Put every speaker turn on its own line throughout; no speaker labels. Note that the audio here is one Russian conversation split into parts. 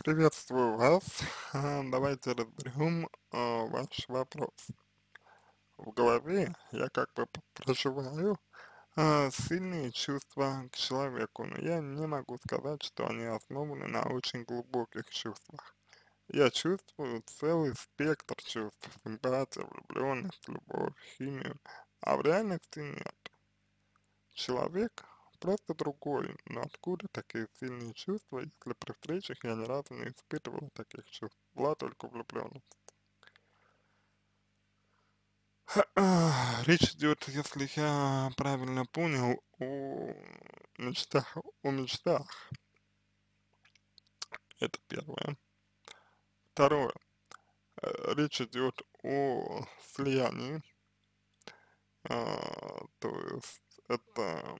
Приветствую вас. Давайте разберем ваш вопрос. В голове я как бы проживаю сильные чувства к человеку, но я не могу сказать, что они основаны на очень глубоких чувствах. Я чувствую целый спектр чувств: симпатия, влюбленность, любовь, химию, а в реальности нет. Человек просто другой, но откуда такие сильные чувства, если при встречах я ни разу не испытывала таких чувств, была только влюбленность? Речь идет, если я правильно понял, о мечтах. Это первое. Второе. Речь идет о слиянии, то есть это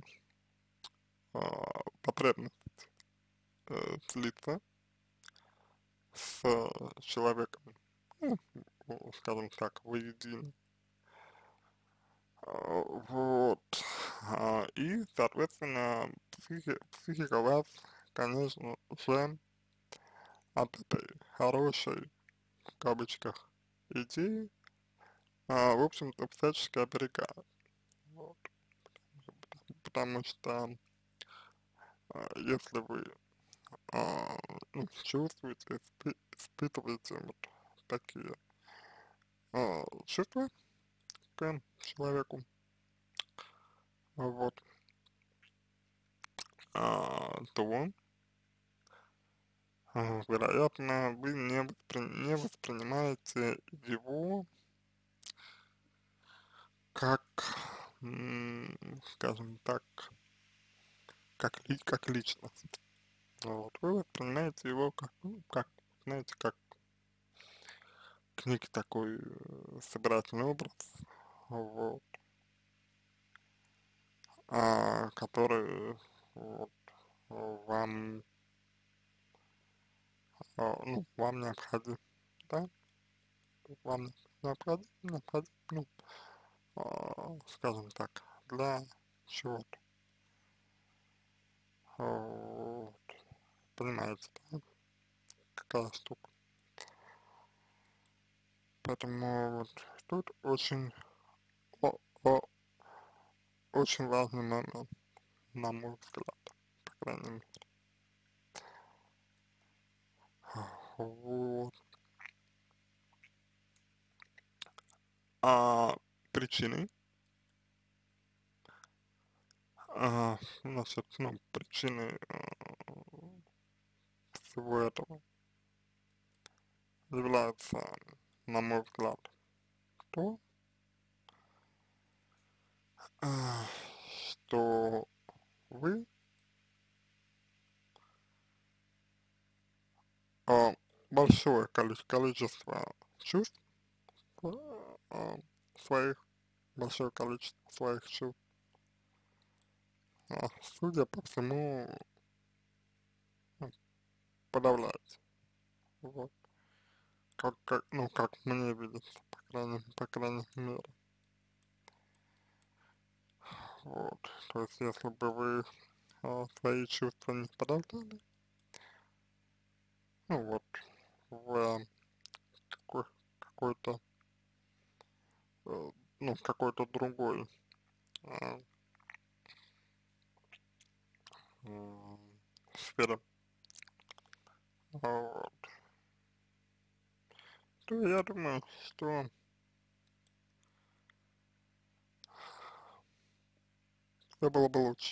потребность слиться с человеком, ну, скажем так, воедино. Вот. И, соответственно, психика вас, конечно же, от этой хорошей, в кавычках, идеи, в общем-то, всячески оберегает. Вот. Потому что, если вы, ну, чувствуете, испытываете вот такие чувства к человеку, вот, то вероятно, вы не воспринимаете его как, скажем так, как личность. Вот. Вы воспринимаете его как, ну, как, знаете, как некий такой собирательный образ, вот, который вот, вам, ну, вам необходим, да, вам необходим, ну, скажем так, для чего-то. Вот. Понимаете, да, какая штука. Поэтому вот тут о- о- очень важный момент, на мой взгляд, по крайней мере. Вот. А причины, значит, ну, причины всего этого является, на мой взгляд, то, а, что вы а, большое количество чувств, а, а, своих, большое количество своих чувств, судя по всему, ну, подавляете. Вот. Ну, как мне видится, по крайней мере. Вот. То есть, если бы вы свои чувства не подавляли, ну вот, в какой, какой-то, ну, в какой-то другой э, м, сфере, вот, то я думаю, что все было бы лучше.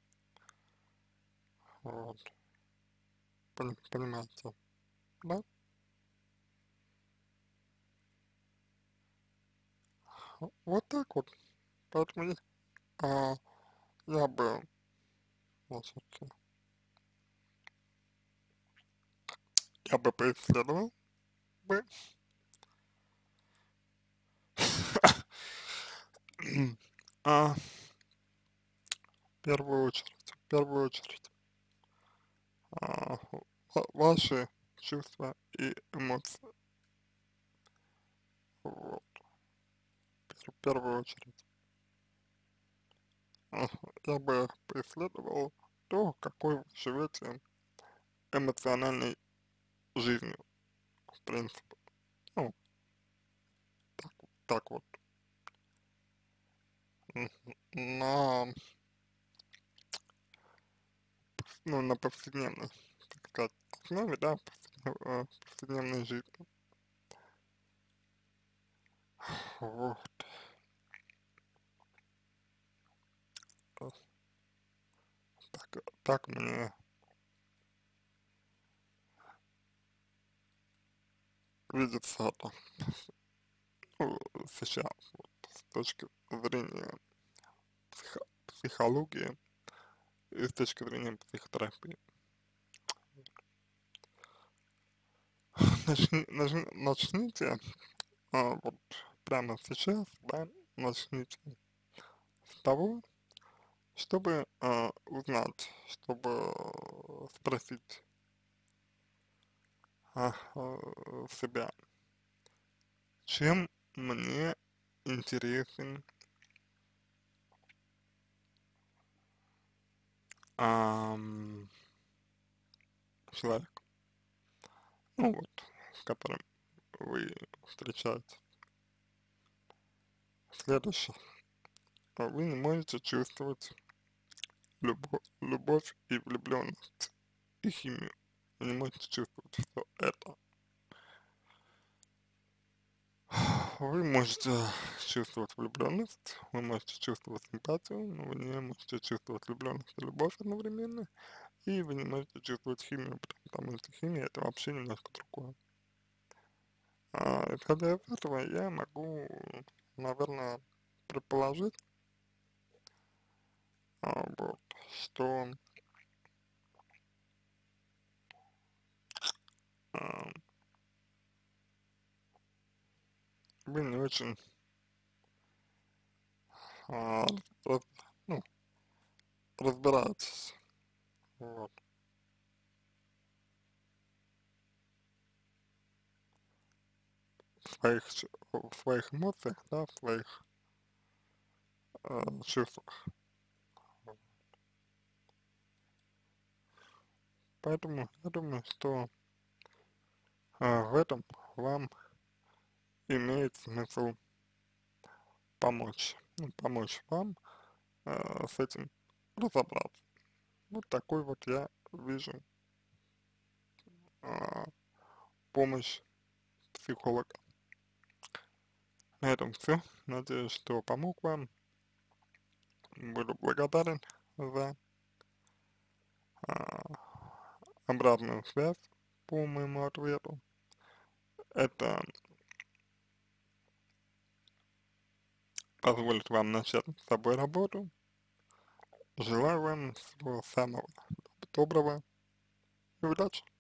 Вот. Понимаете, да? Вот так вот. Поэтому а, я бы, значит, я бы поисследовал бы, в в первую очередь, ваши чувства и эмоции, вот, в первую очередь. Я бы поисследовал то, какой вы живете эмоциональной жизнью, в принципе. Ну, так вот. На, ну, на повседневной, так сказать, основе, да, повседневной жизни. Вот. Э, так мне видится это, ну, сейчас, вот, с точки зрения психологии и с точки зрения психотерапии. Начните, вот прямо сейчас, да, начните с того, чтобы узнать, чтобы спросить себя, чем мне интересен ам, человек, ну вот, с которым вы встречаетесь. Следующее. Вы не можете чувствовать любовь и влюбленность и химию. Вы не можете чувствовать все это. Вы можете чувствовать влюбленность, вы можете чувствовать симпатию, но вы не можете чувствовать влюбленность и любовь одновременно, и вы не можете чувствовать химию, потому что химия это вообще немножко другое. Исходя из этого, я могу, наверное, предположить, вот, что а, вы не очень а, раз- ну, разбираетесь вот, в своих эмоциях, да, в своих чувствах. Поэтому я думаю, что в этом вам имеет смысл помочь, ну, помочь вам с этим разобраться. Вот такой вот я вижу а, помощь психолога. На этом все. Надеюсь, что помог вам. Буду благодарен за а, обратную связь по моему ответу. Это позволит вам начать с собой работу. Желаю вам всего самого доброго и удачи.